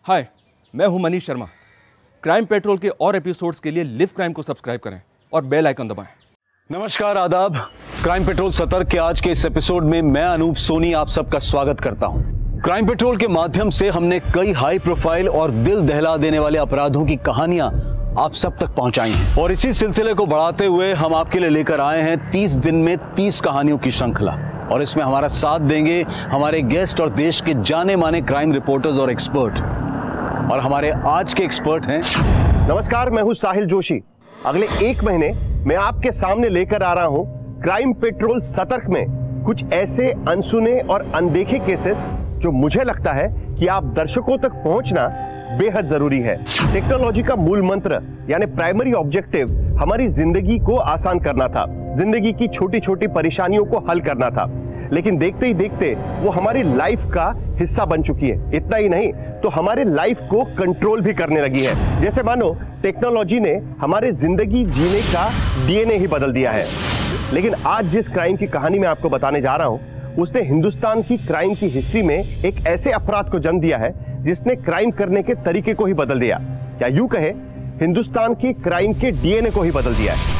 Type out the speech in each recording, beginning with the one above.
हाय, मैं हूं Manish Sharma. Crime petrol के और एपिसोड्स के लिए लिव क्राइम को सब्सक्राइब करें और बेल आइकन दबाएं। नमस्कार, आदाब। क्राइम पेट्रोल सतर्क के आज के इस एपिसोड में मैं अनूप सोनी आप सबका स्वागत करता हूं। क्राइम पेट्रोल के माध्यम से हमने कई हाई प्रोफाइल और दिल दहला देने वाले अपराधों की कहानियां आप सब तक पहुंचाई हैं और इसी सिलसिले को बढ़ाते हुए हम आपके लिए लेकर आए हैं 30 दिन में 30 कहानियों की श्रृंखला। और इसमें हमारा साथ देंगे हमारे गेस्ट और देश के जाने माने क्राइम रिपोर्टर्स और एक्सपर्ट। और हमारे आज के एक्सपर्ट हैं। नमस्कार, मैं हूं साहिल जोशी। अगले 1 महीने मैं आपके सामने लेकर आ रहा हूं क्राइम पेट्रोल सतर्क में कुछ ऐसे अनसुने और अनदेखे केसेस जो मुझे लगता है कि आप दर्शकों तक पहुंचना बेहद जरूरी है। टेक्नोलॉजी का मूल मंत्र यानी प्राइमरी ऑब्जेक्टिव हमारी जिंदगी को आसान करना था, जिंदगी की छोटी छोटी परेशानियों को हल करना था, लेकिन देखते ही देखते वो हमारी लाइफ का हिस्सा बन चुकी है। इतना ही नहीं तो हमारे लाइफ को कंट्रोल भी करने लगी है। जैसे मानो टेक्नोलॉजी ने हमारे जिंदगी जीने का डीएनए ही बदल दिया है। लेकिन आज जिस क्राइम की कहानी मैं आपको बताने जा रहा हूं उसने हिंदुस्तान की क्राइम की हिस्ट्री में एक ऐसे अपराध को जन्म दिया है जिसने क्राइम करने के तरीके को ही बदल दिया, या यूं कहे हिंदुस्तान की क्राइम के डीएनए को ही बदल दिया है।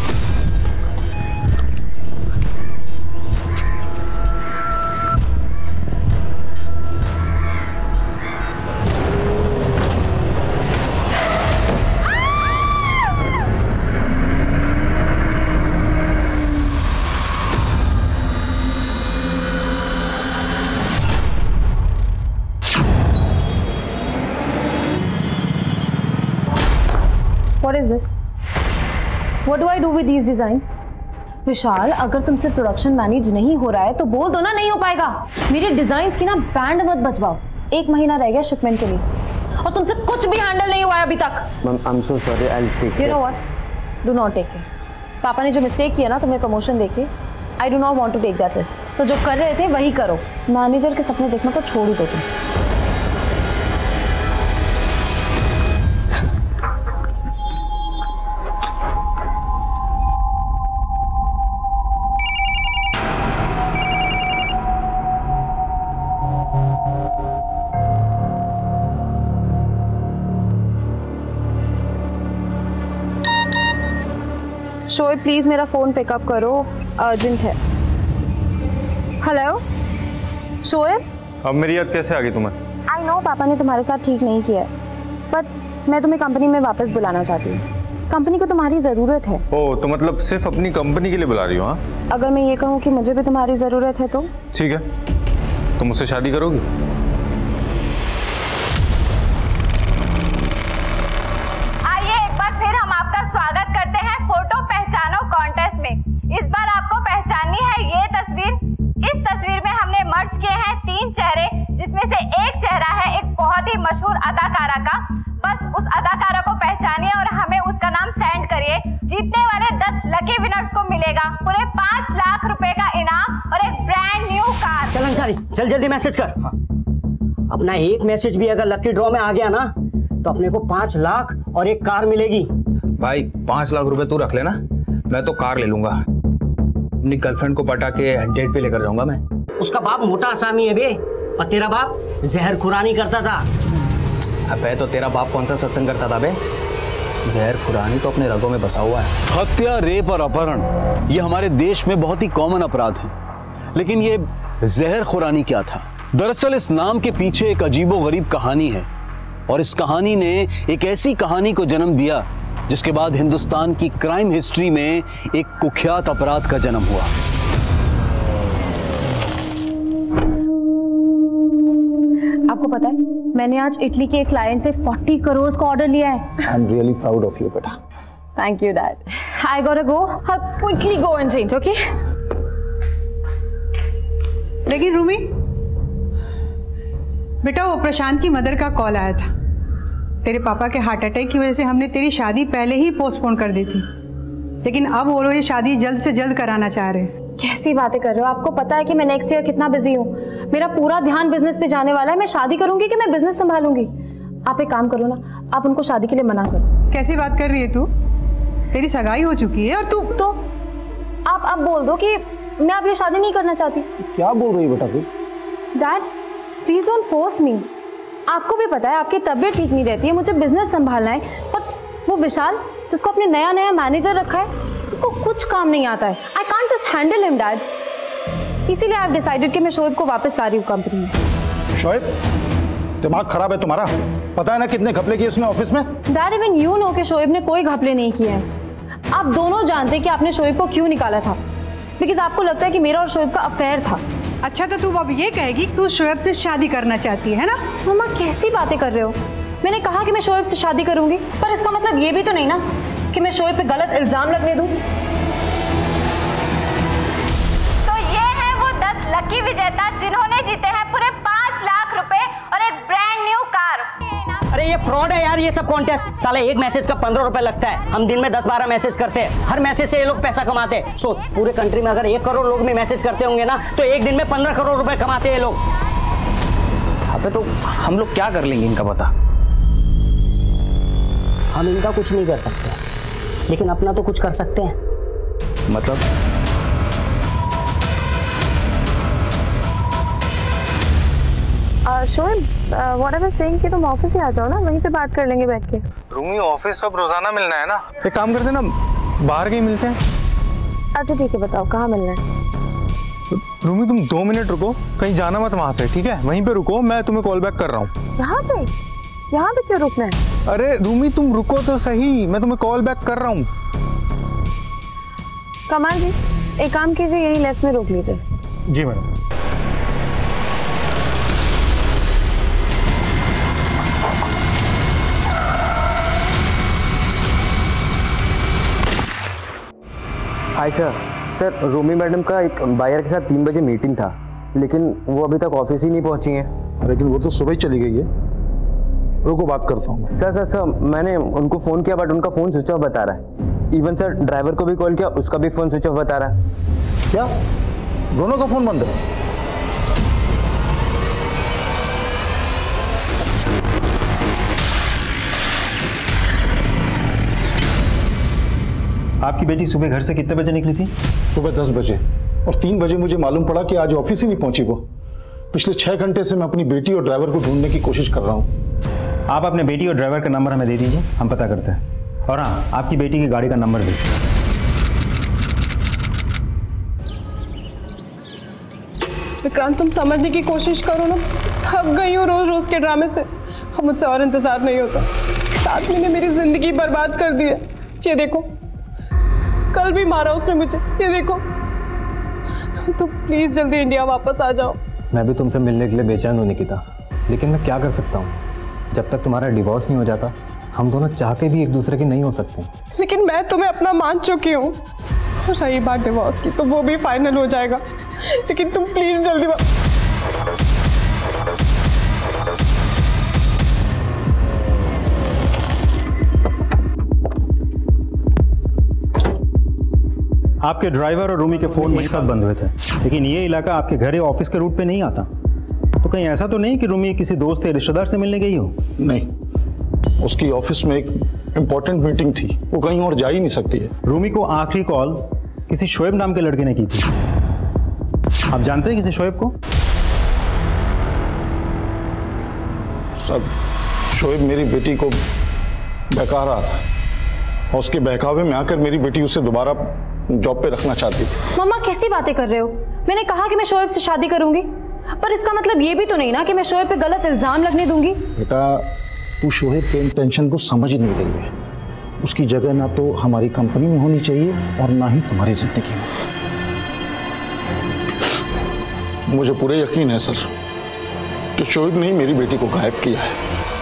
What is this? What do I do with these designs? विशाल, अगर तुमसे प्रोडक्शन मैनेज नहीं हो रहा है तो बोल दो ना, नहीं हो पाएगा। मेरे डिजाइन्स की ना बैंड मत बजवाओ। 1 महीना रह गया शिपमेंट के लिए और तुमसे कुछ भी हैंडल नहीं हुआ है अभी तक। Ma'am, I'm so sorry. I'll take care. You know what? Do not take it. पापा ने जो मिस्टेक किया ना तुम्हें प्रमोशन देके, I do not want to take that risk. तो जो कर रहे थे वही करो। मैनेजर के सपने देखना तो छोड़ ही दो तुम। शोएब, प्लीज मेरा फोन पिकअप करो, अर्जेंट है। हेलो शोएब। अब मेरी याद कैसे आ गई तुम्हें? आई नो पापा ने तुम्हारे साथ ठीक नहीं किया है, बट मैं तुम्हें कंपनी में वापस बुलाना चाहती हूँ। कंपनी को तुम्हारी ज़रूरत है। ओह, तो मतलब सिर्फ अपनी कंपनी के लिए बुला रही हो? हाँ, अगर मैं ये कहूँ कि मुझे भी तुम्हारी ज़रूरत है तो? ठीक है, तुम मुझसे शादी करोगी? इस बार आपको पहचाननी है ये तस्वीर। इस तस्वीर में हमने मर्ज किए हैं 3 चेहरे, जिसमें से एक चेहरा है एक बहुत ही मशहूर अदाकारा का। बस उस अदाकारा को पहचानिए और हमें उसका नाम सेंड करिए। जीतने वाले 10 लकी विनर्स को मिलेगा पूरे 5 लाख रुपए का इनाम और एक ब्रांड न्यू कार। चल अंसारी, चल जल्दी मैसेज कर। अपना एक मैसेज भी अगर लकी ड्रॉ में आ गया ना तो अपने को 5 लाख और एक कार मिलेगी। भाई 5 लाख रुपए तू रख लेना, मैं तो कार ले लूंगा। अपनी गर्लफ्रेंड को पटा के डेट पे लेकर जाऊंगा मैं। उसका बाप मोटा आसामी है बे, और तेरा बाप जहर खुरानी करता था। अबे तो तेरा बाप कौन सा सत्संग करता था बे? जहर खुरानी तो अपने रगों में बसा हुआ है। हत्या, रेप और अपहरण ये हमारे देश में बहुत ही कॉमन अपराध हैं। लेकिन ये जहर खुरानी क्या था? दरअसल इस नाम के पीछे एक अजीबोगरीब कहानी है और इस कहानी ने एक ऐसी कहानी को जन्म दिया जिसके बाद हिंदुस्तान की क्राइम हिस्ट्री में एक कुख्यात अपराध का जन्म हुआ। आपको पता है मैंने आज इटली के एक क्लाइंट से 40 करोड़ का ऑर्डर लिया है। I am really proud of you बेटा। Thank you dad. I gotta go, quickly go and change, okay? लेकिन रूमी बेटा, वो प्रशांत की मदर का कॉल आया था। तेरे पापा के हार्ट अटैक की वजह से हमने तेरी शादी पहले ही पोस्टपोन कर दी थी, लेकिन अब वो लोग ये शादी जल्द से जल्द कराना चाह रहे हैं। कैसी बातें कर रहे हो? आपको पता है कि मैं नेक्स्ट ईयर कितना बिजी हूँ। मेरा पूरा ध्यान बिजनेस पे जाने वाला है। मैं शादी करूंगी कि मैं बिजनेस संभालूंगी? आप एक काम करो ना, आप उनको शादी के लिए मना कर दो। कैसी बात कर रही है तू? तेरी सगाई हो चुकी है और तू तो आप बोल दो कि मैं आप ये शादी नहीं करना चाहती। क्या बोल रही है बेटा तू? Dad please don't force me. आपको भी पता है आपकी तबीयत ठीक नहीं रहती है, मुझे बिजनेस संभालना है, पर वो विशाल जिसको अपने नया नया मैनेजर रखा है उसको कुछ काम नहीं आता है। I can't just handle him dad. इसीलिए आई हैव डिसाइडेड कि मैं शोएब को वापस ला रही हूँ कंपनी में। शोएब, दिमाग खराब है तुम्हारा? पता है ना कितने घपले किए उसने ऑफिस में? डैड इवन यू नो कि शोएब ने कोई घपले नहीं किए हैं। आप दोनों जानते कि आपने शोएब को क्यों निकाला था, बिकॉज आपको लगता है कि मेरा और शोएब का अफेयर था। अच्छा तो तू अब ये कहेगी तू शोएब से शादी करना चाहती है ना? मम्मा कैसी बातें कर रहे हो? मैंने कहा कि मैं शोएब से शादी करूंगी, पर इसका मतलब ये भी तो नहीं ना कि मैं शोएब पे गलत इल्जाम लगने दूं। तो ये है वो 10 लकी विजेता जिन्होंने जीते हैं पूरे 5 लाख रुपए और एक ब्रांड न्यू कार। अरे ये फ्रॉड है यार, ये सब कॉन्टेस्ट। साला एक मैसेज का 15 रुपए लगता है। हम दिन में 10-12 मैसेज करते हैं, हर मैसेज से ये लोग पैसा कमाते हैं। सो पूरे कंट्री में अगर 1 करोड़ लोग भी मैसेज करते होंगे ना, तो एक दिन में 15 करोड़ रुपए कमाते हैं लोग। अबे तो हम लोग क्या कर लेंगे इनका पता? हम इनका कुछ नहीं कर सकते, लेकिन अपना तो कुछ कर सकते हैं। मतलब Shoaib, what I was saying कि तुम ऑफिस ही आ जाओ ना, वहीं पे बात कर लेंगे बैठ के। रूमी ऑफिस अब रोजाना मिलना है ना, एक काम करते ना बाहर कहीं मिलते हैं। अच्छा ठीक है, बताओ कहाँ मिलना है? रूमी तुम 2 मिनट रुको, कहीं जाना मत वहां से, ठीक है? वहीं पे रुको, मैं तुम्हें कॉल बैक कर रहा हूँ। यहाँ पे क्यों रुकना है? अरे रूमी तुम रुको तो सही, मैं तुम्हें कॉल बैक कर रहा हूँ। कमाल जी, एक काम कीजिए, यही लेफ्ट में रोक लीजिए। जी madam. Hi sir, Rumi madam का एक बायर के साथ 3 बजे मीटिंग था, लेकिन वो अभी तक ऑफिस ही नहीं पहुंची हैं। लेकिन वो तो सुबह ही चली गई है। रुको बात करता हूँ। सर मैंने उनको फ़ोन किया बट उनका फ़ोन स्विच ऑफ बता रहा है। इवन सर ड्राइवर को भी कॉल किया, उसका भी फ़ोन स्विच ऑफ बता रहा है। क्या दोनों का फ़ोन बंद है? आपकी बेटी सुबह घर से कितने बजे निकली थी? सुबह 10 बजे, और 3 बजे मुझे मालूम पड़ा कि आज ऑफिस ही नहीं पहुंची वो। पिछले 6 घंटे से मैं अपनी बेटी और ड्राइवर को ढूंढने की कोशिश कर रहा हूं। आप अपने बेटी और ड्राइवर का नंबर हमें दे दीजिए, हम पता करते हैं। और हाँ, आपकी बेटी की गाड़ी का नंबर भी। विक्रांत, तुम समझने की कोशिश करो ना, थक गई हूँ रोज रोज के ड्रामे से। अब मुझसे और इंतजार नहीं होता। इस आदमी ने मेरी जिंदगी बर्बाद कर दी है। ये देखो, कल भी मारा उसने मुझे, ये देखो। तो प्लीज जल्दी इंडिया वापस आ जाओ। मैं भी तुमसे मिलने के लिए बेचैन हूँ निकिता, लेकिन मैं क्या कर सकता हूँ? जब तक तुम्हारा डिवोर्स नहीं हो जाता, हम दोनों चाह के भी एक दूसरे के नहीं हो सकते। लेकिन मैं तुम्हें अपना मान चुकी हूँ। और रही बात डिवोर्स की, तो वो भी फाइनल हो जाएगा। लेकिन तुम प्लीज जल्दी आपके ड्राइवर और रूमी के फ़ोन एक साथ बंद हुए थे, लेकिन ये इलाका आपके घर या ऑफिस के रूट पे नहीं आता। तो कहीं ऐसा तो नहीं कि रूमी किसी दोस्त या रिश्तेदार से मिलने गई हो? नहीं, उसकी ऑफिस में एक इम्पोर्टेंट मीटिंग थी, वो कहीं और जा ही नहीं सकती है। रूमी को आखिरी कॉल किसी शोएब नाम के लड़के ने की थी। आप जानते हैं किसी शोएब को? सब शोएब मेरी बेटी को बहका रहा था, और उसके बहकावे में आकर मेरी बेटी उसे दोबारा जॉब पे रखना चाहती थी। मम्मा कैसी बातें कर रहे हो? मैंने कहा कि मैं शोएब से शादी करूंगी, पर इसका मतलब ये भी तो नहीं ना कि मैं शोएब पे गलत इल्जाम लगने दूंगी। बेटा, तू शोएब के इंटेंशन को समझ नहीं रही है। उसकी जगह ना तो हमारी कंपनी में होनी चाहिए और ना ही तुम्हारी जिंदगी में। मुझे पूरे यकीन है सर कि शोएब ने ही मेरी बेटी को गायब किया है।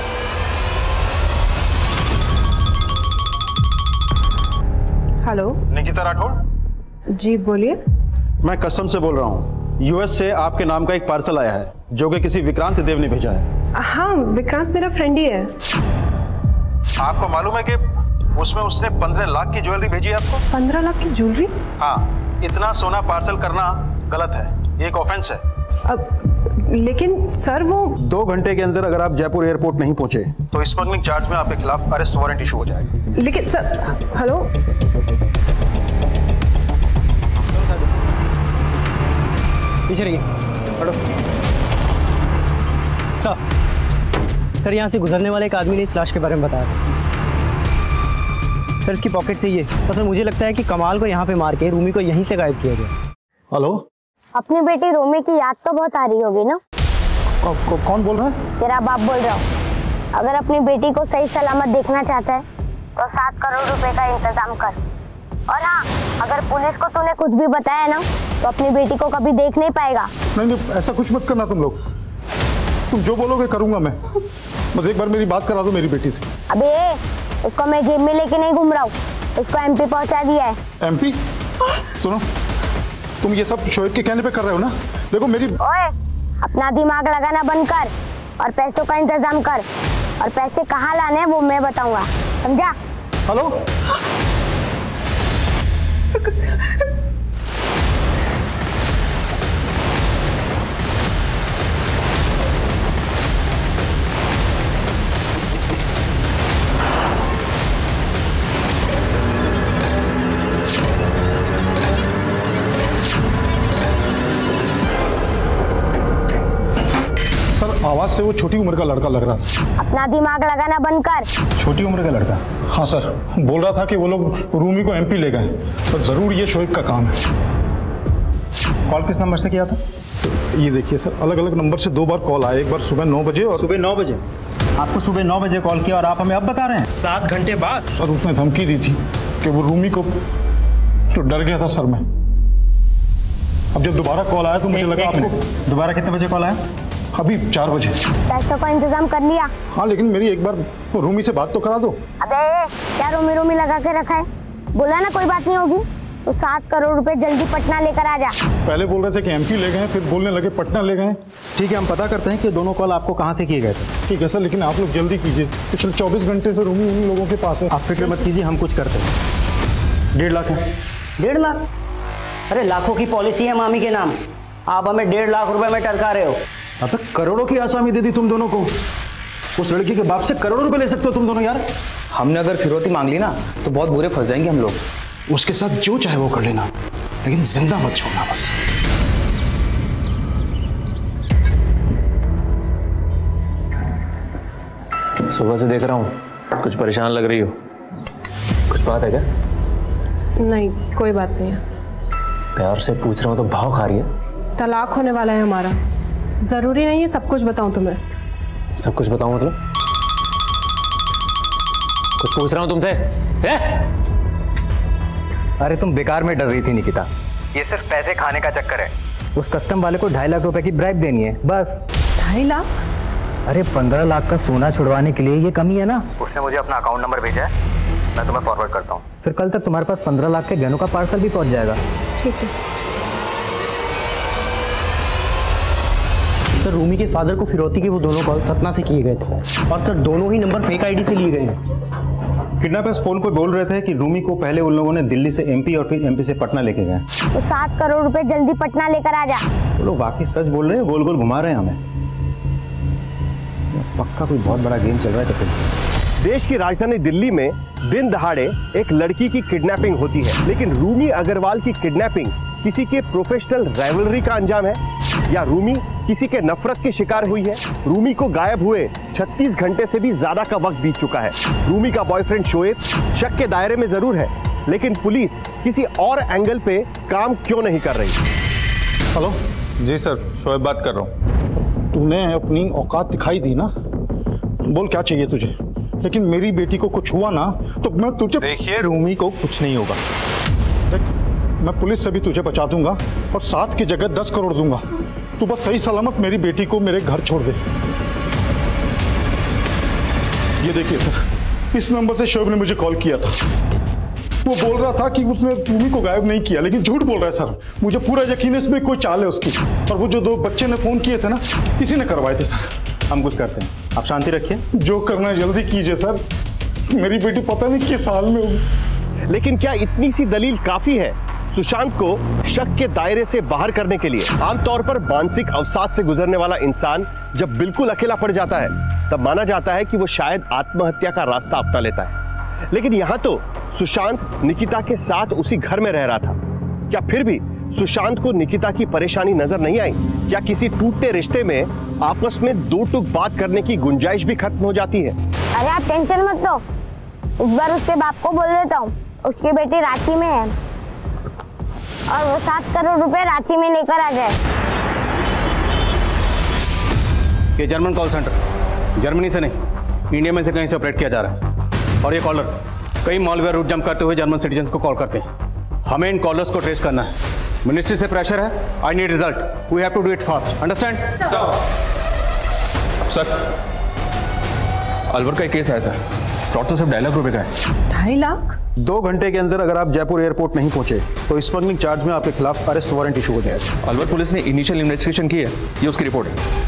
हेलो, निकिता राठौड़ जी बोलिए। मैं कस्टम से बोल रहा हूँ। यूएस से आपके नाम का एक पार्सल आया है जो कि किसी विक्रांत देव ने भेजा है। हाँ, विक्रांत मेरा फ्रेंड ही है। आपको मालूम है कि उसमें उसने 15 लाख की ज्वेलरी भेजी है आपको? 15 लाख की ज्वेलरी? हाँ, इतना सोना पार्सल करना गलत है, ये एक ऑफेंस है। लेकिन सर वो 2 घंटे के अंदर अगर आप जयपुर एयरपोर्ट नहीं पहुंचे तो स्मगलिंग चार्ज में आपके खिलाफ अरेस्ट वारंट इशू हो जाएगा। लेकिन सर, हेलो, पीछे रहिए, हटो। सर, सर यहाँ से गुजरने वाले एक आदमी ने इस लाश के बारे में बताया था सर। इसकी पॉकेट से ये तो सर मुझे लगता है कि कमाल को यहाँ पे मार के रूमी को यहीं से गायब किया गया। हेलो, अपनी बेटी रोमी की याद तो बहुत आ रही होगी ना? कौन बोल रहा है? तेरा बाप बोल रहा हूँ। अगर अपनी बेटी को सही सलामत देखना चाहता है तो 7 करोड़ रुपए का इंतजाम कर। और हाँ, अगर पुलिस को तूने कुछ भी बताया ना तो अपनी बेटी को कभी देख नहीं पाएगा। नहीं, ऐसा कुछ मत करना तुम लोग। तुम जो बोलोगे करूंगा मैं। बस एक बार मेरी बात करा दो मेरी बेटी से। अबे उसको मैं जेब में लेके नहीं घूम रहा हूँ, उसको MP पहुंचा दिया है। MP? सुनो, तुम ये सब शोएब के कहने पे कर रहे हो ना? देखो मेरी। ओए, अपना दिमाग लगाना बंद कर और पैसों का इंतजाम कर, और पैसे कहाँ लाने हैं वो मैं बताऊंगा, समझा? हेलो, आवाज से वो छोटी उम्र का लड़का लग रहा था। अपना दिमाग लगाना बंद कर। छोटी उम्र का लड़का? हाँ सर, बोल रहा था कि वो लोग रूमी को MP ले गए, तो जरूर ये शोएब का काम है। कॉल किस नंबर से किया था? ये देखिए सर, अलग अलग नंबर से 2 बार कॉल आया। एक बार सुबह 9 बजे और सुबह 9 बजे। आपको सुबह 9 बजे कॉल किया और आप हमें अब बता रहे हैं 7 घंटे बाद? सर उसने धमकी दी थी कि वो रूमी को, तो डर गया था सर मैं। अब जब दोबारा कॉल आया तो मुझे लगा आपको। दोबारा कितने बजे कॉल आया? अभी 4 बजे। पैसों का इंतजाम कर लिया? हाँ, लेकिन मेरी एक बार रूमी से बात तो करा दो। अबे क्या रूमी लगा के रखा है? बोला ना कोई बात नहीं होगी। तो 7 करोड़ रुपए जल्दी पटना लेकर आ जा। पहले बोल रहे थे कि MP ले गए, फिर बोलने लगे पटना ले गए। ठीक है, हम पता करते हैं कि दोनों कॉल आपको कहाँ से किए गए थे। ठीक है सर, लेकिन आप लोग जल्दी कीजिए। पिछले 24 घंटे से रूमी उन लोगों के पास है। आप फिक्र मत कीजिए, हम कुछ करते हैं। 1.5 लाख है। 1.5 लाख? अरे लाखों की पॉलिसी है मामी के नाम, आप हमें 1.5 लाख रुपए में टरका रहे हो। अब करोड़ों की आसामी दे दी तुम दोनों को। उस लड़की के बाप से करोड़ों रुपए ले सकते हो तुम दोनों यार। हमने अगर फिरौती मांग ली ना तो बहुत बुरे फंस जाएंगे हम लोग। उसके साथ जो चाहे वो कर लेना, लेकिन जिंदा मत छोड़ना बस। सुबह से देख रहा हूँ कुछ परेशान लग रही हो। कुछ बात है क्या? नहीं, कोई बात नहीं है। प्यार से पूछ रहा हूँ तो भाव खा रही है। तलाक होने वाला है हमारा, जरूरी नहीं है सब कुछ बताऊं तुम्हें। सब कुछ बताऊं मतलब? कुछ पूछ रहा हूं तुमसे। अरे तुम बेकार में डर रही थी निकिता, ये सिर्फ पैसे खाने का चक्कर है। उस कस्टम वाले को 2.5 लाख रुपए की ब्राइब देनी है बस। 2.5 लाख? अरे 15 लाख का सोना छुड़वाने के लिए ये कमी है ना। उसने मुझे अपना अकाउंट नंबर भेजा है, मैं तुम्हें फॉरवर्ड करता हूँ। फिर कल तक तुम्हारे पास 15 लाख के गहनों का पार्सल भी पहुंच जाएगा। ठीक है सर। रूमी के फादर को फिरौती के वो दोनों कॉल सतना से किए गए थे, और सर दोनों ही नंबर फेक ID से लिए गए हैं। किडनैपर्स फोन पर बोल रहे थे कि रूमी को पहले उन लोगों ने दिल्ली से MP और फिर MP से पटना लेके गए। तो 7 करोड़ रुपए जल्दी पटना लेकर आ जा। वो लोग वाकई सच बोल रहे हैं, गोल गोल घुमा रहे हैं हमें। पक्का कोई बहुत बड़ा गेम चल रहा है। तो देश की राजधानी दिल्ली में दिन दहाड़े एक लड़की की किडनैपिंग होती है, लेकिन रूमी अग्रवाल की किडनैपिंग किसी के प्रोफेशनल राइवलरी का अंजाम है, या रूमी किसी के नफरत के शिकार हुई है? रूमी को गायब हुए 36 घंटे से भी ज्यादा का वक्त बीत चुका है। रूमी का बॉयफ्रेंड शोएब शक के दायरे में जरूर है, लेकिन पुलिस किसी और एंगल पे काम क्यों नहीं कर रही? हेलो जी सर, शोएब बात कर रहा हूँ। तूने अपनी औकात दिखाई दी ना, बोल क्या चाहिए तुझे, लेकिन मेरी बेटी को कुछ हुआ ना तो मैं तुझे। देखिए रूमी को कुछ नहीं होगा। देख, मैं पुलिस से भी तुझे बचा दूंगा और 7 की जगह 10 करोड़ दूंगा। तू बस सही सलामत मेरी बेटी को मेरे घर छोड़ दे। ये देखिए सर, इस नंबर से शोएब ने मुझे कॉल किया था। वो बोल रहा था कि उसने रूमी को गायब नहीं किया, लेकिन झूठ बोल रहा है सर। मुझे पूरा यकीन है इसमें कोई चाल है उसकी, और वो जो 2 बच्चे ने फोन किए थे ना, इसी ने करवाए थे सर। हम कुछ करते हैं, आप शांति रखिए। जो करना है जल्दी कीजिए सर, मेरी बेटी पता नहीं किस साल में होगी। लेकिन क्या इतनी सी दलील काफी है सुशांत को शक के दायरे से बाहर करने के लिए? आमतौर पर मानसिक अवसाद से गुजरने वाला इंसान जब बिल्कुल अकेला पड़ जाता है तब माना जाता है कि वो शायद आत्महत्या का रास्ता अपना लेता है, लेकिन यहाँ तो सुशांत निकिता के साथ उसी घर में रह रहा था। क्या फिर भी सुशांत को निकिता की परेशानी नजर नहीं आई? क्या किसी टूटते रिश्ते में आपस में दो टुक बात करने की गुंजाइश भी खत्म हो जाती है। अरे आप टेंशन मत लो, इस बार उसके बाप को बोल देता हूँ, उसकी बेटी रांची में है और वो 7 करोड़ रुपए रांची में लेकर आ जाए। ये जर्मन कॉल सेंटर जर्मनी से नहीं, इंडिया में से कहीं से ऑपरेट किया जा रहा है और ये कॉलर कई मॉलवेयर रूट जंप करते हुए जर्मन सिटीजन्स को कॉल करते हैं। हमें इन कॉलर्स को ट्रेस करना है। मिनिस्ट्री से प्रेशर है, I need result, we have to do it fast, understand? Sir Alwar का एक केस है सर, फ्रॉड तो सिर्फ 2.5 लाख रुपए का है। 2.5 लाख? 2 घंटे के अंदर अगर आप जयपुर एयरपोर्ट नहीं पहुंचे तो स्मगलिंग चार्ज में आपके खिलाफ अरेस्ट वारंट इशू हो जाएगा। अलवर पुलिस ने इनिशियल इन्वेस्टिगेशन की है, ये उसकी रिपोर्ट है।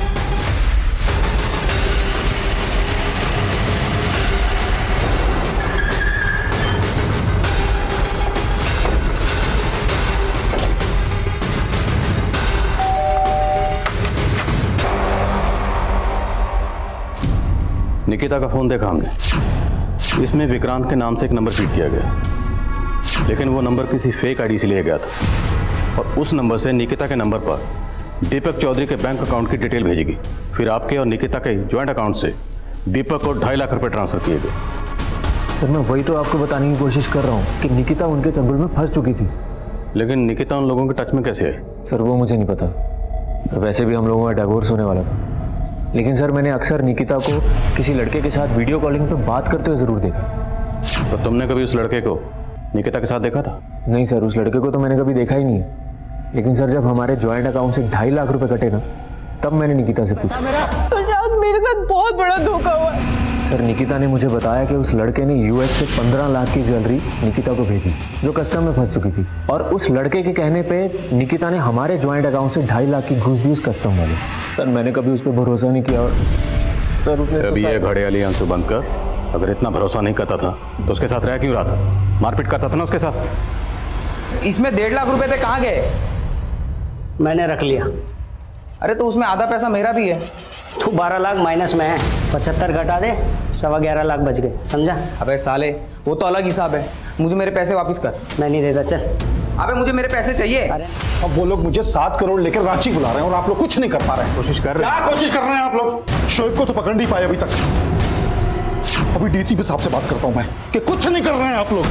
निकिता का फोन देखा हमने, इसमें विक्रांत के नाम से एक नंबर फीड किया गया, लेकिन वो नंबर किसी फेक आईडी से लिया गया था और उस नंबर से निकिता के नंबर पर दीपक चौधरी के बैंक अकाउंट की डिटेल भेजेगी। फिर आपके और निकिता के ज्वाइंट अकाउंट से दीपक को 2.5 लाख रुपए ट्रांसफर किए गए। सर मैं वही तो आपको बताने की कोशिश कर रहा हूँ कि निकिता उनके चंगुल में फंस चुकी थी। लेकिन निकिता उन लोगों के टच में कैसे आई? सर वो मुझे नहीं पता, वैसे भी हम लोगों का डिवोर्स होने वाला था, लेकिन सर मैंने अक्सर निकिता को किसी लड़के के साथ वीडियो कॉलिंग पे बात करते हुए ज़रूर देखा। तो तुमने कभी उस लड़के को निकिता के साथ देखा था? नहीं सर, उस लड़के को तो मैंने कभी देखा ही नहीं है, लेकिन सर जब हमारे ज्वाइंट अकाउंट से 2.5 लाख रुपए कटे ना, तब मैंने निकिता से पूछा। प्रशांत मेरे साथ बहुत बड़ा धोखा हुआ। सर निकिता ने मुझे बताया कि उस लड़के ने यूएस से 15 लाख की ज्वेलरी निकिता को भेजी जो कस्टम में फंस चुकी थी, और उस लड़के के कहने पे निकिता ने हमारे ज्वाइंट अकाउंट से 2.5 लाख की घूस दी उस कस्टम वाले। सर मैंने कभी उस पर भरोसा नहीं किया और सर उसने अभी ये घड़ियाली आंसू बंद कर, अगर इतना भरोसा नहीं करता था तो उसके साथ रह क्यों रहा था? मारपीट करता था ना उसके साथ। इसमें 1.5 लाख रुपए थे, कहाँ गए? मैंने रख लिया। अरे तो उसमें आधा पैसा मेरा भी है। तू 12 लाख माइनस में है, 75 घटा दे, 11.25 लाख बच गए, समझा? अबे साले वो तो अलग हिसाब है, मुझे मेरे पैसे वापस कर। मैं नहीं देता, चल। अबे मुझे मेरे पैसे चाहिए। अब वो लोग मुझे 7 करोड़ लेकर रांची बुला रहे हैं और आप लोग कुछ नहीं कर पा रहे हैं। कोशिश कर रहे हैं। क्या कोशिश कर रहे हैं आप लोग? शोएब को तो पकड़ नहीं पाए अभी तक। अभी डीसीपी साहब से बात करता हूं मैं कि कुछ नहीं कर रहे हैं आप लोग।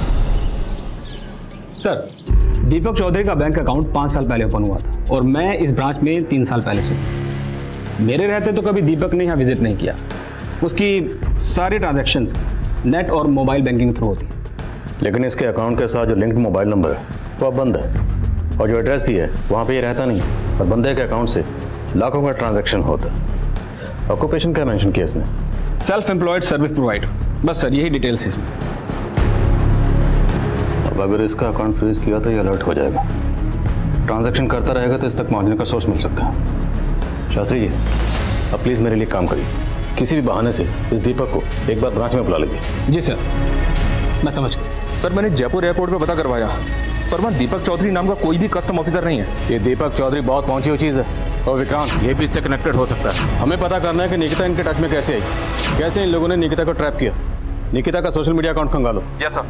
सर दीपक चौधरी का बैंक अकाउंट 5 साल पहले ओपन हुआ था और मैं इस ब्रांच में 3 साल पहले से। मेरे रहते तो कभी दीपक ने यहाँ विजिट नहीं किया। उसकी सारी ट्रांजैक्शंस नेट और मोबाइल बैंकिंग थ्रू होती है। लेकिन इसके अकाउंट के साथ जो लिंक्ड मोबाइल नंबर है वो अब बंद है, और जो एड्रेस दी है वहाँ पे ये रहता नहीं, और बंदे के अकाउंट से लाखों का ट्रांजैक्शन होता है। ऑक्यूपेशन क्या मेंशन किया इसने? सेल्फ एम्प्लॉयड सर्विस प्रोवाइडर, बस सर यही डिटेल्स है इसमें। अब अगर इसका अकाउंट फ्रीज किया तो ये अलर्ट हो जाएगा, ट्रांजैक्शन करता रहेगा तो इस तक पहुँचने का सोर्स मिल सकता है। शास्त्री जी अब प्लीज़ मेरे लिए काम करिए, किसी भी बहाने से इस दीपक को एक बार ब्रांच में बुला लीजिए। जी सर, मैं समझ गया। सर मैंने जयपुर एयरपोर्ट पे पता करवाया, पर वहाँ दीपक चौधरी नाम का कोई भी कस्टम ऑफिसर नहीं है। ये दीपक चौधरी बहुत पहुंची हुई चीज़ है, और विक्रांत ये भी इससे कनेक्टेड हो सकता है। हमें पता करना है कि निकिता इनके टच में कैसे आई, कैसे इन लोगों ने निकिता को ट्रैप किया। निकिता का सोशल मीडिया अकाउंट खंगालो। Yes sir.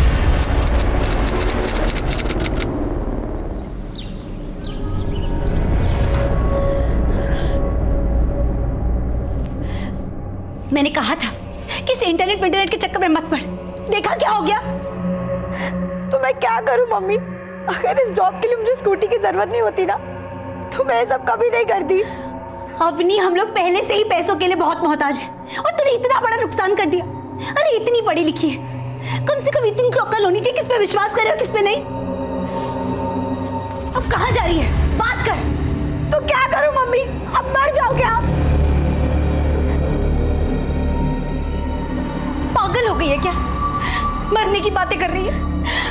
मैंने कहा था कि इस इंटरनेट के चक्कर में मत पड़। देखा क्या हो गया? तो मैं क्या करूं मम्मी? अगर इस जॉब के लिए मुझे स्कूटी की जरूरत नहीं होती ना तो मैं सब कभी नहीं करती। अवनी हम लोग पहले से ही पैसों के लिए बहुत मोहताज हैं और तूने इतना बड़ा नुकसान कर दिया। अरे इतनी पढ़ी लिखी है, कम से कम इतनी तो अक्ल होनी चाहिए किस पे विश्वास करे और किस पे नहीं। अब कहाँ जा रही है? बात कर। तो क्या करूं मम्मी? अब मर जाओ क्या आप? पागल हो गई है क्या? मरने की बातें कर रही है।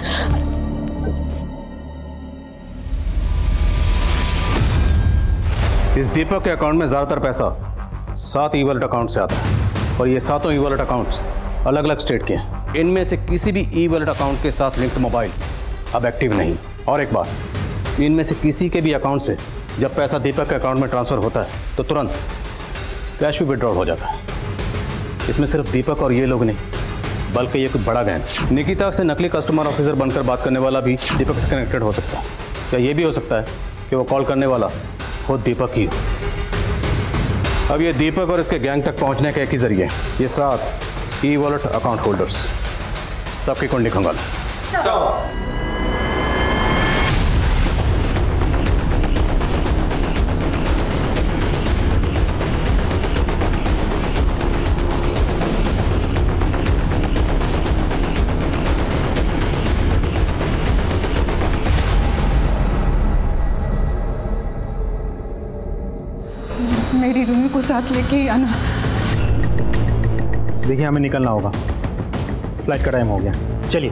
इस दीपक के अकाउंट में ज्यादातर पैसा 7 ई वॉलेट अकाउंट से आता है, और ये 7 ई वॉलेट अकाउंट्स अलग अलग स्टेट के हैं। इनमें से किसी भी ई वॉलेट अकाउंट के साथ लिंक्ड मोबाइल अब एक्टिव नहीं। और एक बात, इनमें से किसी के भी अकाउंट से जब पैसा दीपक के अकाउंट में ट्रांसफर होता है तो तुरंत कैश भी विड्रॉल हो जाता है। इसमें सिर्फ दीपक और ये लोग नहीं, बल्कि ये कुछ बड़ा गैंग निकिता से नकली कस्टमर ऑफिसर बनकर बात करने वाला भी दीपक से कनेक्टेड हो सकता है। या ये भी हो सकता है कि वो कॉल करने वाला खुद दीपक ही हो। अब ये दीपक और इसके गैंग तक पहुंचने का एक ही जरिए, ये 7 ई-वॉलेट अकाउंट होल्डर्स, सबकी कुंडली खंगालो। मेरी रूमी को साथ लेके ही आना। देखिए हमें निकलना होगा, फ्लाइट का टाइम हो गया, चलिए।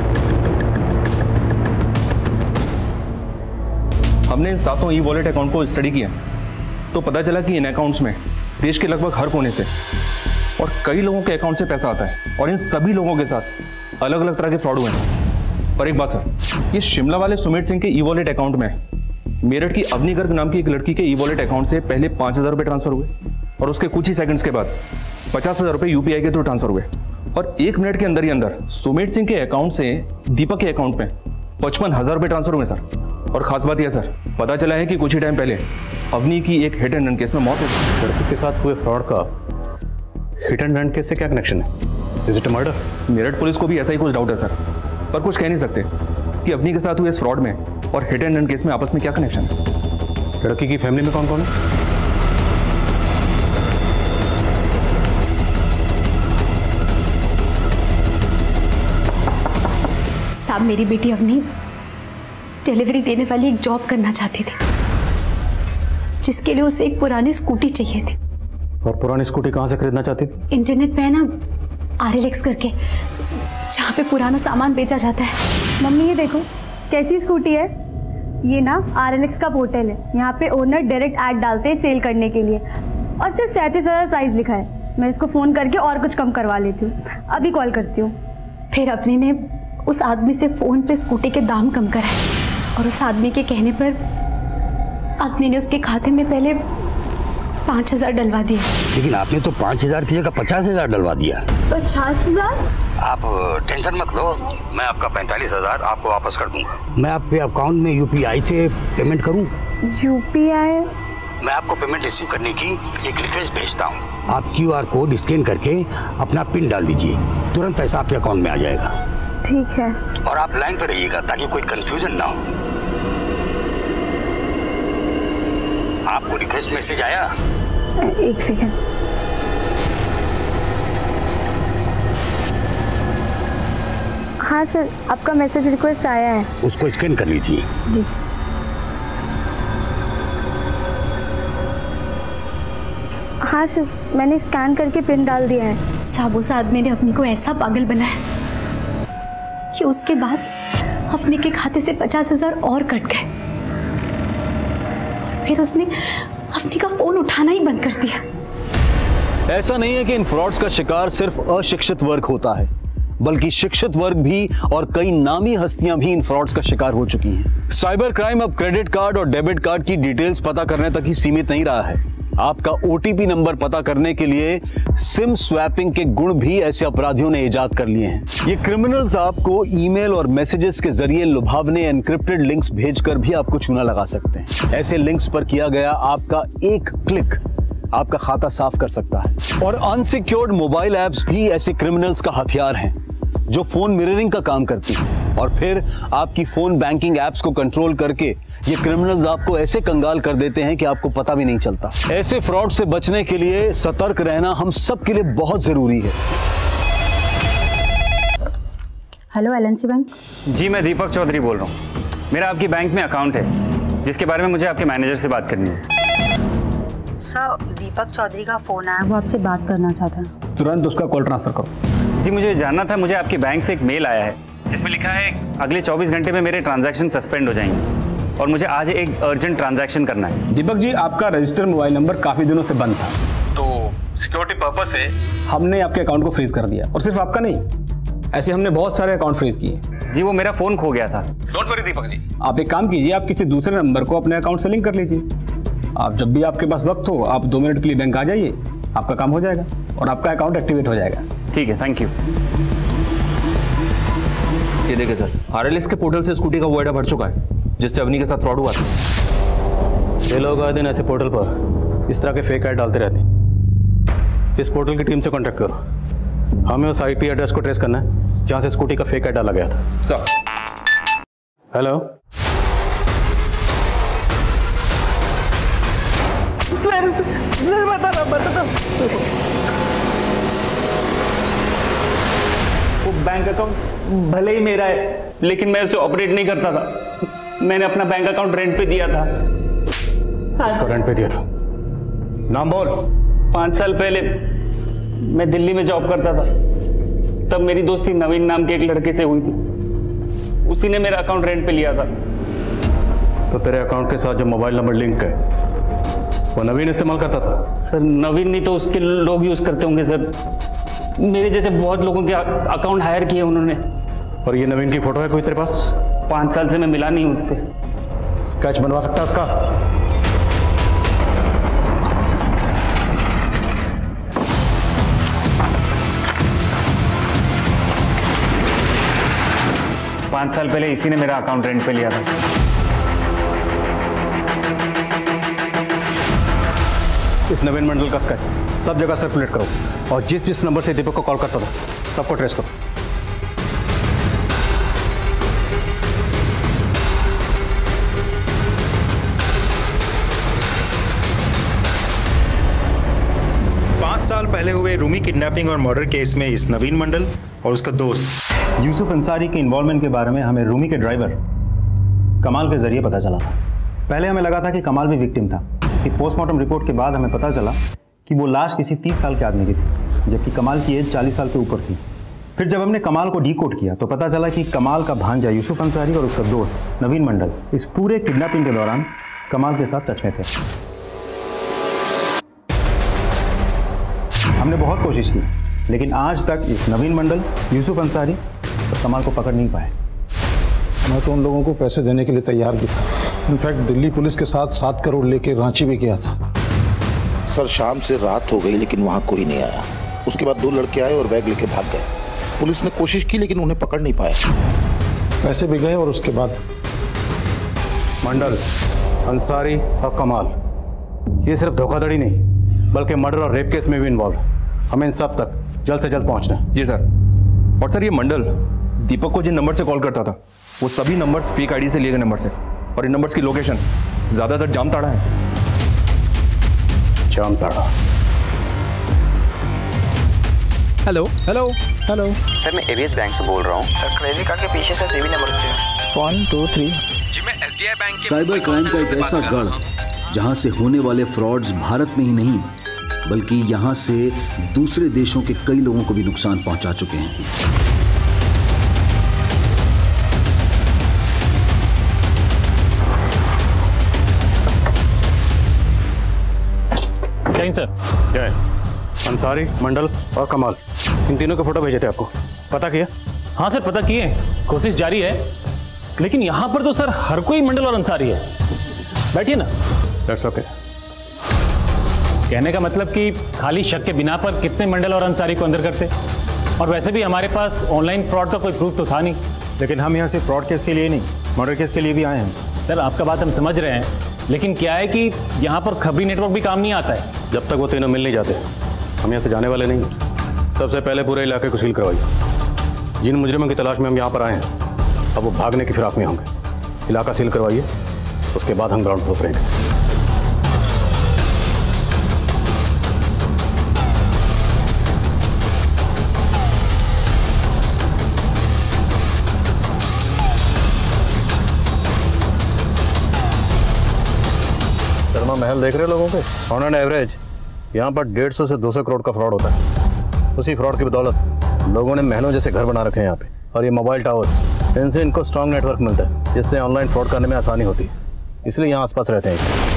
हमने इन 7 ई-वॉलेट अकाउंट को स्टडी किया तो पता चला कि इन अकाउंट्स में देश के लगभग हर कोने से और कई लोगों के अकाउंट से पैसा आता है और इन सभी लोगों के साथ अलग अलग तरह के फ्रॉड हुए हैं। पर एक बात सर, ये शिमला वाले सुमित सिंह के ई-वॉलेट अकाउंट में मेरठ की अवनी गर्ग नाम की एक लड़की के ई-वॉलेट अकाउंट से पहले 5,000 रुपये ट्रांसफर हुए और उसके कुछ ही सेकंड्स के बाद 50,000 रुपये यूपीआई के थ्रू ट्रांसफर हुए और 1 मिनट के अंदर ही अंदर सुमित सिंह के अकाउंट से दीपक के अकाउंट में 55,000 रुपये ट्रांसफर हुए सर। और खास बात यह सर, पता चला है कि कुछ ही टाइम पहले अवनी की एक हिट एंड रन केस में मौत हो गई। लड़की के साथ हुए फ्रॉड का हिट एंड रन केस से क्या कनेक्शन है? Is it a murder? Meerut police को भी ऐसा ही कुछ डाउट है सर, पर कुछ कह नहीं सकते कि अवनी के साथ हुए इस फ्रॉड में और हिट एंड रन केस में आपस में क्या कनेक्शन है। लड़की की फैमिली में कौन कौन है? साहब, मेरी बेटी अवनी डिलीवरी देने वाली एक जॉब करना चाहती थी, जिसके लिए उसे एक पुरानी स्कूटी चाहिए थी। और पुरानी स्कूटी कहाँ से खरीदना चाहती थी? इंटरनेट पे है ना, RLX करके, जहाँ पे पुराना सामान बेचा जाता है। मम्मी ये देखो कैसी स्कूटी है। ये ना RLX का पोर्टल है, यहाँ पे ओनर डायरेक्ट ऐड डालते हैं सेल करने के लिए और सिर्फ 37,000 प्राइस लिखा है। मैं इसको फ़ोन करके और कुछ कम करवा लेती हूँ, अभी कॉल करती हूँ। फिर अपनी ने उस आदमी से फ़ोन पे स्कूटी के दाम कम कराए और उस आदमी के कहने पर अपनी ने उसके खाते में पहले 5,000 डलवा दिए। लेकिन आपने तो 5,000 की जगह 50,000 डलवा दिया। 50,000? आप टेंशन मत लो, मैं आपका 45,000 आपको वापस कर दूंगा। मैं आपके अकाउंट में UPI से पेमेंट करूं? UPI? मैं आपको पेमेंट रिसीव करने की एक रिक्वेस्ट भेजता हूं। आप QR कोड स्कैन करके अपना पिन डाल दीजिए, तुरंत पैसा आपके अकाउंट में आ जाएगा। ठीक है। और आप लाइन पर रहिएगा ताकि कोई कंफ्यूजन ना हो। आपको रिक्वेस्ट मैसेज आया? एक सेकेंड। हाँ सर, आपका मैसेज रिक्वेस्ट आया है। उसको स्कैन कर लीजिए। जी। हाँ सर, मैंने स्कैन करके पिन डाल दिया है। साहब, उस आदमी ने अपनी को ऐसा पागल बनाया कि उसके बाद अपने के खाते से 50,000 और कट गए और फिर उसने अपने का फोन उठाना ही बंद कर दिया। ऐसा नहीं है कि इन फ्रॉड्स का शिकार सिर्फ अशिक्षित वर्ग होता है, बल्कि शिक्षित वर्ग भी और कई नामी हस्तियां भी इन फ्रॉड्स का शिकार हो चुकी हैं। साइबर क्राइम अब क्रेडिट कार्ड और डेबिट कार्ड की डिटेल्स पता करने तक ही सीमित नहीं रहा है। आपका OTP नंबर पता करने के लिए सिम स्वैपिंग के गुण भी ऐसे अपराधियों ने इजाद कर लिए हैं। ये क्रिमिनल्स आपको ईमेल और मैसेजेस के जरिए लुभावने एनक्रिप्टेड लिंक्स भेजकर भी आपको चूना लगा सकते हैं। ऐसे लिंक्स पर किया गया आपका एक क्लिक आपका खाता साफ कर सकता है। और अनसिक्योर्ड मोबाइल ऐप्स भी ऐसे क्रिमिनल्स का हथियार हैं जो फोन मिररिंग का काम करती है और फिर आपकी फोन बैंकिंग ऐप्स को कंट्रोल करके ये क्रिमिनल्स आपको ऐसे कंगाल कर देते हैं कि आपको पता भी नहीं चलता। ऐसे फ्रॉड से बचने के लिए सतर्क रहना हम सब के लिए बहुत जरूरी है। Hello LNC bank. जी, मैं दीपक चौधरी बोल रहा हूँ। मेरा आपकी बैंक में अकाउंट है जिसके बारे में मुझे आपके मैनेजर से बात करनी है। सर, दीपक चौधरी का फोन आया, वो आपसे बात करना चाहता है। तुरंत उसका कॉल ट्रांसफर करो। जी, मुझे जानना था, मुझे आपके बैंक से एक मेल आया है जिसमें लिखा है अगले 24 घंटे में मेरे ट्रांजैक्शन सस्पेंड हो जाएंगे और मुझे आज एक अर्जेंट ट्रांजैक्शन करना है। दीपक जी, आपका रजिस्टर्ड मोबाइल नंबर काफ़ी दिनों से बंद था, तो सिक्योरिटी पर्पज से हमने आपके अकाउंट को फ्रीज कर दिया। और सिर्फ आपका नहीं, ऐसे हमने बहुत सारे अकाउंट फ्रीज किए। जी, वो मेरा फ़ोन खो गया था। डोंट वरी दीपक जी, आप एक काम कीजिए, आप किसी दूसरे नंबर को अपने अकाउंट से लिंक कर लीजिए। आप जब भी आपके पास वक्त हो, आप 2 मिनट के लिए बैंक आ जाइए, आपका काम हो जाएगा और आपका अकाउंट एक्टिवेट हो जाएगा। ठीक है, थैंक यू। ये देखिए सर, RLX के पोर्टल से स्कूटी का वो एडा भर चुका है जिससे अवनी के साथ फ्रॉड हुआ था। ये लोग आए दिन ऐसे पोर्टल पर इस तरह के फेक ऐड डालते रहते हैं। इस पोर्टल की टीम से कांटेक्ट करो, हमें उस आईपी एड्रेस को ट्रेस करना है जहां से स्कूटी का फेक ऐड डाला गया था। सर। हेलो सर बता। वो बैंक अकाउंट भले ही मेरा है, लेकिन मैं उसे ऑपरेट नहीं करता था। मैंने अपना बैंक अकाउंट रेंट पे दिया था। उसको रेंट पे दिया था? नाम बोल। 5 साल पहले मैं दिल्ली में जॉब करता था, तब मेरी दोस्ती नवीन नाम के एक लड़के से हुई थी। उसी ने मेरा अकाउंट रेंट पे लिया था। तो तेरे अकाउंट के साथ जो मोबाइल नंबर लिंक है वो नवीन इस्तेमाल करता था? सर नवीन नहीं तो उसके लोग यूज करते होंगे सर। मेरे जैसे बहुत लोगों के अकाउंट हायर किए उन्होंने। और ये नवीन की फोटो है कोई तेरे पास? 5 साल से मैं मिला नहीं उससे। स्केच बनवा सकता है उसका? पाँच साल पहले इसी ने मेरा अकाउंट रेंट पे लिया था। इस नवीन मंडल का स्केच सब जगह सर्कुलेट करो और जिस नंबर से दीपक को कॉल करता था सबको ट्रेस करो। साल पहले हुए रूमी किडनैपिंग और मर्डर केस में इस नवीन मंडल और उसका दोस्त यूसुफ अंसारी के इन्वॉल्वमेंट के बारे में हमें रूमी के ड्राइवर कमाल के जरिए पता चला था। पहले हमें लगा था कि कमाल भी विक्टिम था। इसकी पोस्टमार्टम रिपोर्ट के बाद हमें पता चला कि वो लाश किसी 30 साल के आदमी की थी, जबकि कमाल की एज 40 साल के ऊपर थी। फिर जब हमने कमाल को डीकोड किया तो पता चला कि कमाल का भांजा यूसुफ अंसारी और उसका दोस्त नवीन मंडल इस पूरे किडनैपिंग के दौरान कमाल के साथ टच में थे। हमने बहुत कोशिश की, लेकिन आज तक इस नवीन मंडल, यूसुफ अंसारी और कमाल को पकड़ नहीं पाए। मैं तो उन लोगों को पैसे देने के लिए तैयार भी था। इनफैक्ट दिल्ली पुलिस के साथ 7 करोड़ लेके रांची भी गया था। सर शाम से रात हो गई लेकिन वहाँ कोई नहीं आया। उसके बाद 2 लड़के आए और बैग लेके भाग गए। पुलिस ने कोशिश की लेकिन उन्हें पकड़ नहीं पाए। पैसे भी गए और उसके बाद मंडल, अंसारी और कमाल ये सिर्फ धोखाधड़ी नहीं बल्कि मर्डर और रेप केस में भी इन्वॉल्व। हमें इन सब तक जल्द से जल्द पहुंचना है। जी सर। और सर ये मंडल दीपक को जिन नंबर से कॉल करता था वो सभी नंबर्स फेक आईडी से लिए गए नंबर से, और इन नंबर्स की लोकेशन ज्यादातर जामताड़ा है। Jamtara. Hello hello hello sir मैं एबीएस बैंक से बोल रहा हूँ। सर क्रेडिट कार्ड के पीछे से सीवी नंबर थे 1 2 3। जी मैं एसडीआई बैंक। साइबर क्राइम का एक ऐसा गढ़ जहां से होने वाले फ्रॉड्स भारत में ही नहीं बल्कि यहां से दूसरे देशों के कई लोगों को भी नुकसान पहुंचा चुके हैं। जय सर। जय। अंसारी, मंडल और कमाल इन तीनों के फोटो भेजे थे आपको, पता किया? हाँ सर पता किए, कोशिश जारी है, लेकिन यहाँ पर तो सर हर कोई मंडल और अंसारी है। बैठिए ना। That's okay. कहने का मतलब कि खाली शक के बिना पर कितने मंडल और अंसारी को अंदर करते, और वैसे भी हमारे पास ऑनलाइन फ्रॉड का कोई प्रूफ तो था नहीं। लेकिन हम यहाँ सिर्फ फ्रॉड केस के लिए नहीं, मर्डर केस के लिए भी आए हैं। सर आपका बात हम समझ रहे हैं, लेकिन क्या है कि यहाँ पर खबरी नेटवर्क भी काम नहीं आता है। जब तक वो तीनों मिल नहीं जाते हम यहाँ से जाने वाले नहीं। सबसे पहले पूरे इलाके को सील करवाइए। जिन मुजरिमों की तलाश में हम यहाँ पर आए हैं अब वो भागने की फिराक में होंगे। इलाका सील करवाइए, उसके बाद हम ग्राउंड फ्लोर करेंगे। महल देख रहे लोगों के ऑन एन एवरेज यहाँ पर 150 से 200 करोड़ का फ्रॉड होता है। उसी फ्रॉड की बदौलत लोगों ने महलों जैसे घर बना रखे हैं यहाँ पे, और ये मोबाइल टावर्स, इनसे इनको स्ट्रॉन्ग नेटवर्क मिलता है जिससे ऑनलाइन फ्रॉड करने में आसानी होती है, इसलिए यहाँ आसपास रहते हैं।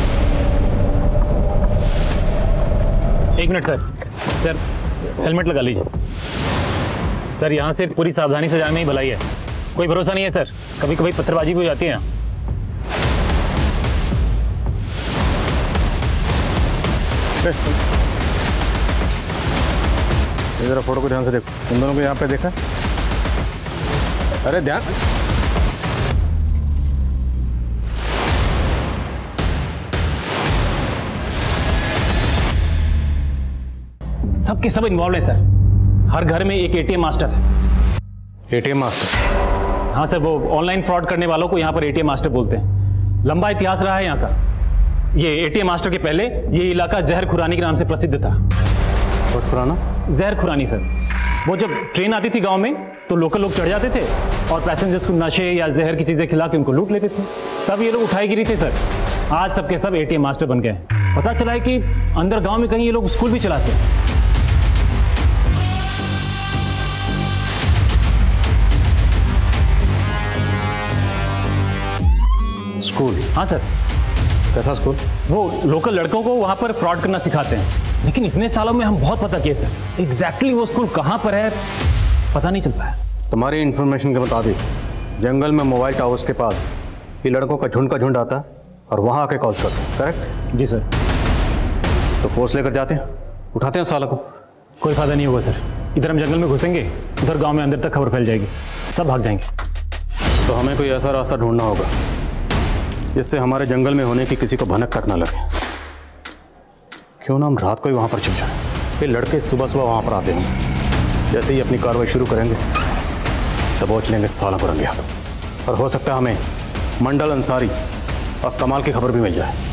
1 मिनट सर। सर हेलमेट लगा लीजिए। सर यहाँ से पूरी सावधानी से जाने में ही भलाई है, कोई भरोसा नहीं है सर, कभी कभी पत्थरबाजी भी हो जाती है। जरा फोटो को ध्यान से देखो, इन दोनों को यहाँ पे देखा। अरे ध्यान। सब के सब इन्वॉल्व हैं सर। हर घर में एक एटीएम मास्टर है। ATM master? हाँ सर, वो ऑनलाइन फ्रॉड करने वालों को यहाँ पर एटीएम मास्टर बोलते हैं। लंबा इतिहास रहा है यहाँ का। ये एटीएम मास्टर के पहले ये इलाका जहर खुरानी के नाम से प्रसिद्ध था। बहुत पुराना? जहर खुरानी सर। वो जब ट्रेन आती थी गांव में तो लोकल लोग चढ़ जाते थे और पैसेंजर्स को नशे या जहर की चीज़ें खिला के उनको लूट लेते थे। तब ये लोग उठाईगिरी थे सर। आज सबके सब एटीएम मास्टर बन गए। पता चला है कि अंदर गांव में कहीं ये लोग स्कूल भी चलाते हैं। स्कूल? हाँ सर। कैसा स्कूल? वो लोकल लड़कों को वहाँ पर फ्रॉड करना सिखाते हैं। लेकिन इतने सालों में हम बहुत पता किए सर, एग्जैक्टली वो स्कूल कहाँ पर है पता नहीं चल पाया। तुम्हारी इंफॉर्मेशन के मुताबिक जंगल में मोबाइल टावर्स के पास ये लड़कों का झुंड आता है और वहाँ आके कॉल्स करते हैं, करेक्ट? जी सर। तो फोर्स लेकर जाते हैं, उठाते हैं साला को? कोई फायदा नहीं होगा सर। इधर हम जंगल में घुसेंगे, उधर गांव में अंदर तक खबर फैल जाएगी, सब भाग जाएंगे। तो हमें कोई ऐसा रास्ता ढूंढना होगा जिससे हमारे जंगल में होने की किसी को भनक तक ना लगे। क्यों ना हम रात को ही वहाँ पर छिप जाएं, फिर लड़के सुबह सुबह वहाँ पर आते हैं। जैसे ही अपनी कार्रवाई शुरू करेंगे दबोच लेंगे साला को रंगे हाथ। और हो सकता है हमें मंडल, अंसारी और कमाल की खबर भी मिल जाए।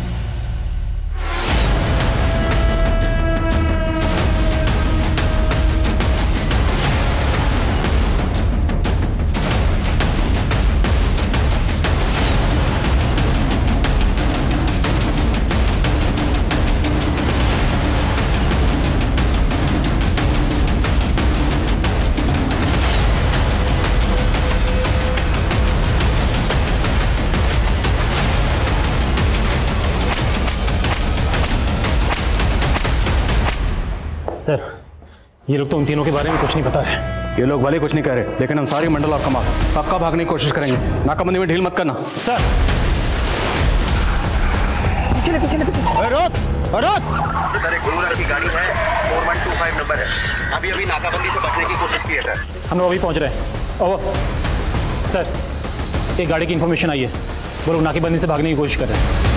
सर, ये लोग तो उन तीनों के बारे में कुछ नहीं बता रहे। ये लोग भले कुछ नहीं कह रहे, लेकिन अंसारी, मंडल और कमाल पक्का भागने की कोशिश करेंगे। नाकाबंदी में ढील मत करना। सर पीछे पीछे पीछे। रोक रोक। सर, एक गुरुराज की गाड़ी है, 4125 नंबर है। अभी अभी नाकाबंदी से बचने की कोशिश की है सर। हम लोग अभी पहुंच रहे हैं। ओह सर, एक गाड़ी की इंफॉर्मेशन आई है, वो लोग नाकेबंदी से भागने की कोशिश कर रहे हैं।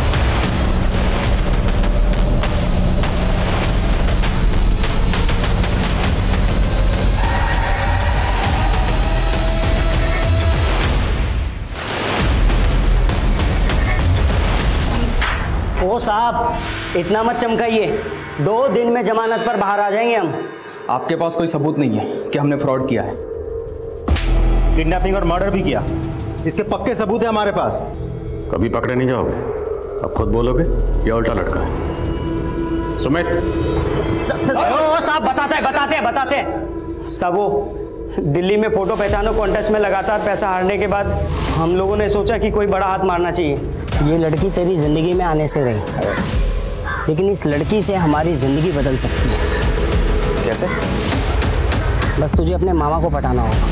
ओ साहब, इतना मत चमकाइए, 2 दिन में जमानत पर बाहर आ जाएंगे हम। आपके पास कोई सबूत नहीं है कि हमने फ्रॉड किया है? किडनैपिंग और मर्डर भी किया, इसके पक्के सबूत है हमारे पास। कभी पकड़े नहीं जाओगे, अब खुद बोलोगे या उल्टा लटका है? सुमित। ओ साहब, बताते हैं। सब वो दिल्ली में फोटो पहचानो कॉन्टेस्ट में लगातार पैसा हारने के बाद हम लोगों ने सोचा कि कोई बड़ा हाथ मारना चाहिए। ये लड़की तेरी जिंदगी में आने से रही, लेकिन इस लड़की से हमारी जिंदगी बदल सकती है। कैसे? बस तुझे अपने मामा को पटाना होगा।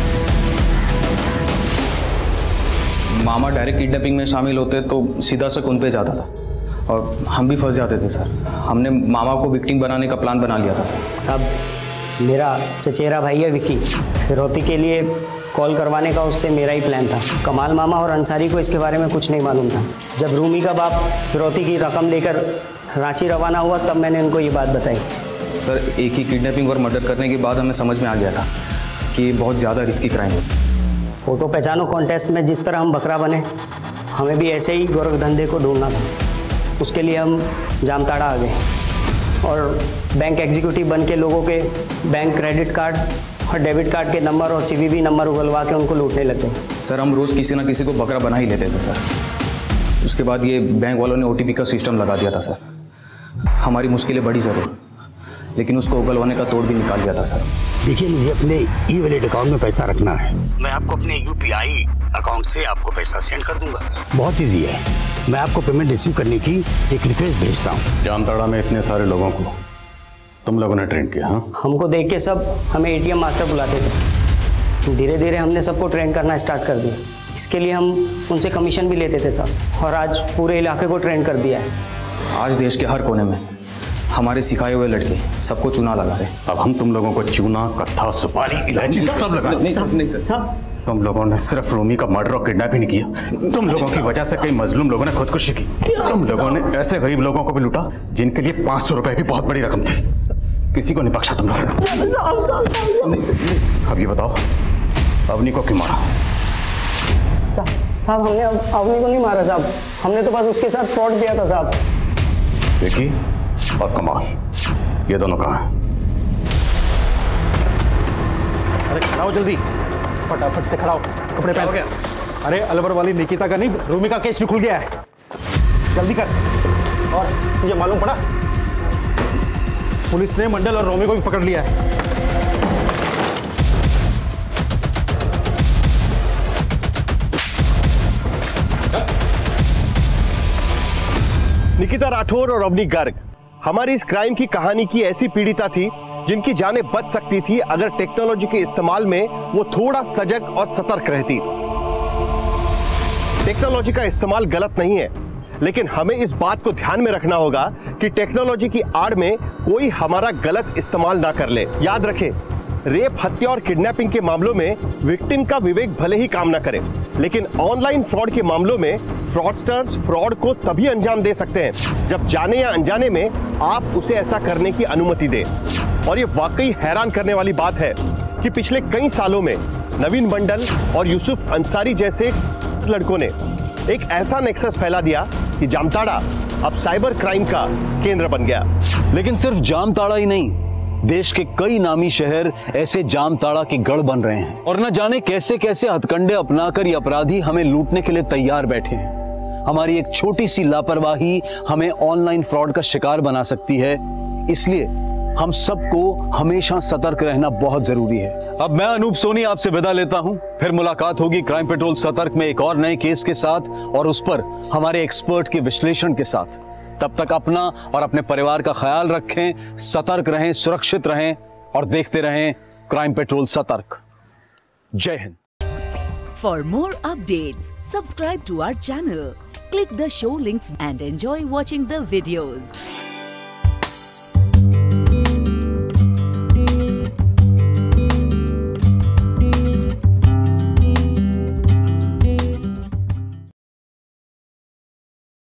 मामा डायरेक्ट किडनैपिंग में शामिल होते तो सीधा से उन पे जाता था और हम भी फंस जाते थे सर। हमने मामा को विक्टिम बनाने का प्लान बना लिया था सर। सब मेरा चचेरा भाई है विकी, फिरौती के लिए कॉल करवाने का उससे मेरा ही प्लान था। कमाल मामा और अंसारी को इसके बारे में कुछ नहीं मालूम था। जब रूमी का बाप फिरौती की रकम लेकर रांची रवाना हुआ तब मैंने उनको ये बात बताई। सर, एक ही किडनैपिंग और मर्डर करने के बाद हमें समझ में आ गया था कि ये बहुत ज़्यादा रिस्की क्राइम है। फोटो पहचानो कॉन्टेस्ट में जिस तरह हम बकरा बने, हमें भी ऐसे ही गोरख धंधे को ढूंढना था। उसके लिए हम जामताड़ा आ गए और बैंक एग्जीक्यूटिव बन के लोगों के बैंक क्रेडिट कार्ड और डेबिट कार्ड के नंबर और CVV नंबर उगलवा के उनको लूटने लग गए। सर, हम रोज़ किसी ना किसी को बकरा बना ही लेते थे सर। उसके बाद ये बैंक वालों ने OTP का सिस्टम लगा दिया था सर। हमारी मुश्किलें बड़ी ज़रूर, लेकिन उसको उगलवाने का तोड़ भी निकाल दिया था सर। देखिए, मुझे अपने ई-वॉलेट अकाउंट में पैसा रखना है। मैं आपको अपने UPI अकाउंट से आपको पैसा सेंड कर दूंगा। बहुत ईजी है। मैं आपको पेमेंट रिसीव करने की एक रिक्वेस्ट भेजता हूँ। जामताड़ा में इतने सारे लोगों को तुम लोगों ने ट्रेन किया? हाँ, हमको देख के सब हमें ATM मास्टर बुलाते थे। धीरे धीरे हमने सबको ट्रेन करना स्टार्ट कर दिया। इसके लिए हम उनसे कमीशन भी लेते थे साहब, और आज पूरे इलाके को ट्रेन कर दिया है। आज देश के हर कोने में हमारे सिखाए हुए लड़के सबको चूना लगा रहे। अब हम तुम लोगों को चूना, कत्था, सुपारी, इलायची सब लगा। नहीं सर, तुम लोगों ने सिर्फ रूमी का मर्डर और किडनैप ही नहीं किया, तुम लोगों की वजह से कई मजलूम लोगों ने खुदकुशी की। तुम लोगों ने ऐसे गरीब लोगों को भी लूटा जिनके लिए 500 रुपए भी बहुत बड़ी रकम थी। किसी को नहीं बख्शा तुम लोग। अब ये बताओ, अवनी को क्यों मारा? साहब हमने अवनी को नहीं मारा साहब, हमने तो बस उसके साथ फ्रॉड किया था साहब। विकी और कमाल, ये दोनों कहाँ हैं? अरे खड़ा हो जल्दी, फटाफट से खड़ा हो, कपड़े पहन। गया? अरे अलवर वाली निकिता का नहीं, रूमी का केस भी खुल गया है, जल्दी कर। और तुझे मालूम पड़ा, पुलिस ने मंडल और रोमी को भी पकड़ लिया है। निकिता राठौर और अवनी गर्ग हमारी इस क्राइम की कहानी की ऐसी पीड़िता थी जिनकी जानें बच सकती थी अगर टेक्नोलॉजी के इस्तेमाल में वो थोड़ा सजग और सतर्क रहती। टेक्नोलॉजी का इस्तेमाल गलत नहीं है, लेकिन हमें इस बात को ध्यान में रखना होगा कि टेक्नोलॉजी की आड़ में कोई हमारा गलत इस्तेमाल ना कर ले। याद रखें, रेप, हत्या और किडनैपिंग के मामलों में विक्टिम का विवेक भले ही काम ना करे, लेकिन ऑनलाइन फ्रॉड के मामलों में फ्रॉडस्टर्स फ्रॉड को तभी अंजाम दे सकते हैं जब जाने या अनजाने में आप उसे ऐसा करने की अनुमति दें। और ये वाकई हैरान करने वाली बात है कि पिछले कई सालों में नवीन मंडल और यूसुफ अंसारी जैसे लड़कों ने एक ऐसा नेक्सस फैला दिया कि जामताड़ा अब साइबर क्राइम का केंद्र बन गया। लेकिन सिर्फ जामताड़ा ही नहीं, देश के कई नामी शहर ऐसे जामताड़ा के गढ़ बन रहे हैं और न जाने कैसे कैसे हथकंडे अपनाकर ये अपराधी हमें लूटने के लिए तैयार बैठे हैं। हमारी एक छोटी सी लापरवाही हमें ऑनलाइन फ्रॉड का शिकार बना सकती है, इसलिए हम सबको हमेशा सतर्क रहना बहुत जरूरी है। अब मैं अनूप सोनी आपसे विदा लेता हूं, फिर मुलाकात होगी क्राइम पेट्रोल सतर्क में एक और नए केस के साथ और उस पर हमारे एक्सपर्ट के विश्लेषण के साथ। तब तक अपना और अपने परिवार का ख्याल रखें, सतर्क रहें, सुरक्षित रहें और देखते रहें क्राइम पेट्रोल सतर्क। जय हिंद। For more updates subscribe to our channel, click the show links and enjoy watching the videos.